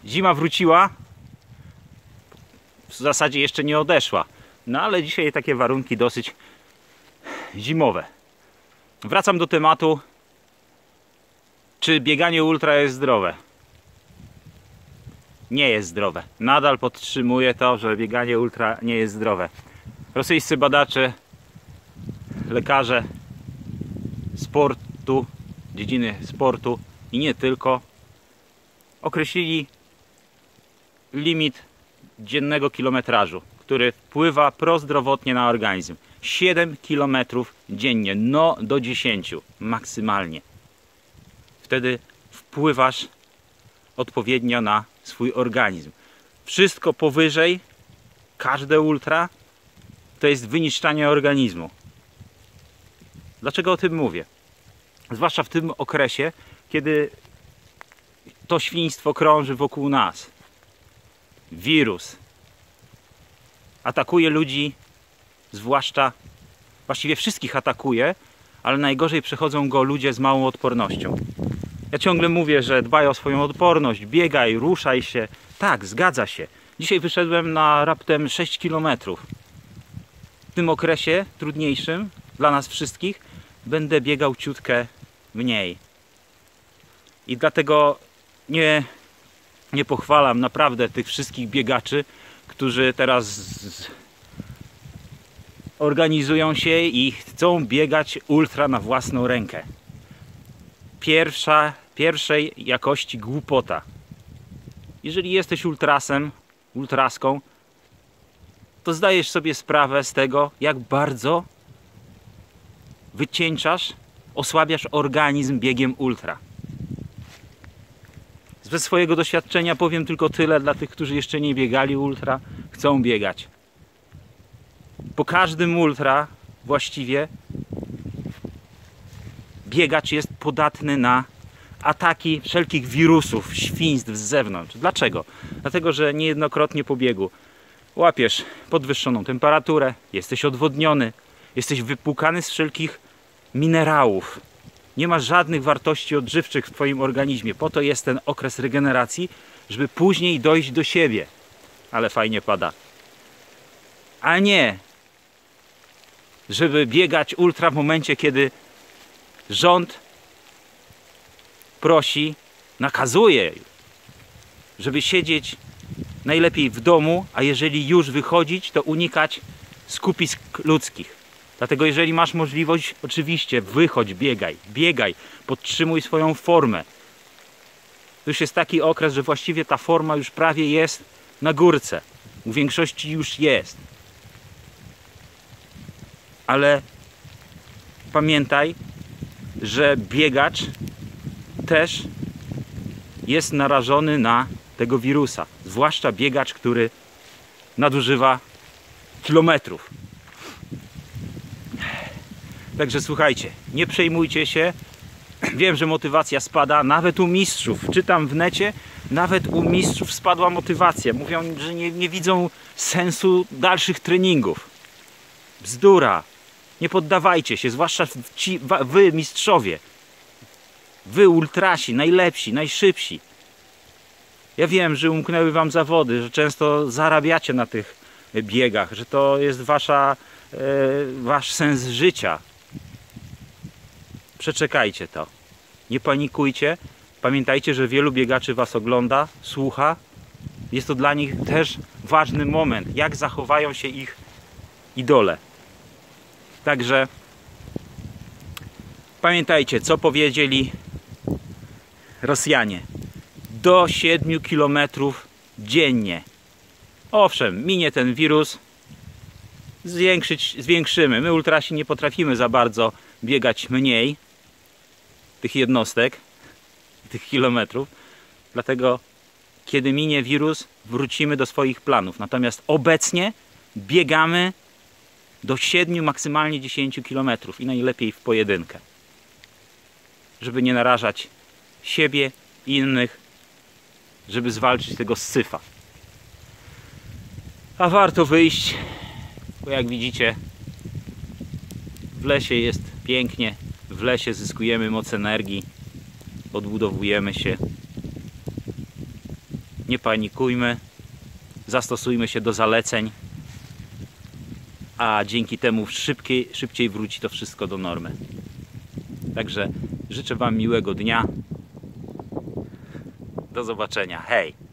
Zima wróciła, w zasadzie jeszcze nie odeszła, no ale dzisiaj takie warunki dosyć zimowe. Wracam do tematu, czy bieganie ultra jest zdrowe. Nie jest zdrowe. Nadal podtrzymuję to, że bieganie ultra nie jest zdrowe. Rosyjscy badacze, lekarze sportu, dziedziny sportu i nie tylko, określili limit dziennego kilometrażu, który wpływa prozdrowotnie na organizm. 7 km dziennie, no do 10 maksymalnie. Wtedy wpływasz odpowiednio na swój organizm. Wszystko powyżej, każde ultra, to jest wyniszczanie organizmu. Dlaczego o tym mówię? Zwłaszcza w tym okresie, kiedy to świństwo krąży wokół nas. Wirus atakuje ludzi, zwłaszcza, właściwie wszystkich atakuje, ale najgorzej przechodzą go ludzie z małą odpornością. Ja ciągle mówię, że dbaj o swoją odporność, biegaj, ruszaj się. Tak, zgadza się. Dzisiaj wyszedłem na raptem 6 km. W tym okresie trudniejszym dla nas wszystkich będę biegał ciutkę mniej. I dlatego nie pochwalam naprawdę tych wszystkich biegaczy, którzy teraz organizują się i chcą biegać ultra na własną rękę. Pierwszej jakości głupota. Jeżeli jesteś ultrasem, ultraską, to zdajesz sobie sprawę z tego, jak bardzo wycieńczasz, osłabiasz organizm biegiem ultra. Ze swojego doświadczenia powiem tylko tyle dla tych, którzy jeszcze nie biegali ultra, chcą biegać. Po każdym ultra właściwie biegacz jest podatny na ataki wszelkich wirusów, świństw z zewnątrz. Dlaczego? Dlatego, że niejednokrotnie po biegu łapiesz podwyższoną temperaturę, jesteś odwodniony, jesteś wypłukany z wszelkich minerałów. Nie masz żadnych wartości odżywczych w twoim organizmie. Po to jest ten okres regeneracji, żeby później dojść do siebie. Ale fajnie pada. A nie, żeby biegać ultra w momencie, kiedy rząd prosi, nakazuje, żeby siedzieć najlepiej w domu, a jeżeli już wychodzić, to unikać skupisk ludzkich. Dlatego jeżeli masz możliwość, oczywiście wychodź, biegaj, podtrzymuj swoją formę. To już jest taki okres, że właściwie ta forma już prawie jest na górce. U większości już jest. Ale pamiętaj, że biegacz też jest narażony na tego wirusa. Zwłaszcza biegacz, który nadużywa kilometrów. Także słuchajcie, nie przejmujcie się. Wiem, że motywacja spada, nawet u mistrzów. Czytam w necie, nawet u mistrzów spadła motywacja. Mówią, że nie widzą sensu dalszych treningów. Bzdura. Nie poddawajcie się, zwłaszcza wy mistrzowie. Wy ultrasi, najlepsi, najszybsi. Ja wiem, że umknęły wam zawody, że często zarabiacie na tych biegach, że to jest wasz sens życia. Przeczekajcie to. Nie panikujcie. Pamiętajcie, że wielu biegaczy was ogląda, słucha. Jest to dla nich też ważny moment, jak zachowają się ich idole. Także pamiętajcie, co powiedzieli Rosjanie. Do 7 km dziennie. Owszem, minie ten wirus, zwiększymy. My ultrasi nie potrafimy za bardzo biegać mniej tych jednostek, tych kilometrów. Dlatego kiedy minie wirus, wrócimy do swoich planów. Natomiast obecnie biegamy do 7, maksymalnie 10 km i najlepiej w pojedynkę. Żeby nie narażać siebie i innych, żeby zwalczyć tego syfa. A warto wyjść, bo jak widzicie, w lesie jest pięknie, w lesie zyskujemy moc energii, odbudowujemy się. Nie panikujmy, zastosujmy się do zaleceń, a dzięki temu szybciej wróci to wszystko do normy. Także życzę Wam miłego dnia. Do zobaczenia. Hej!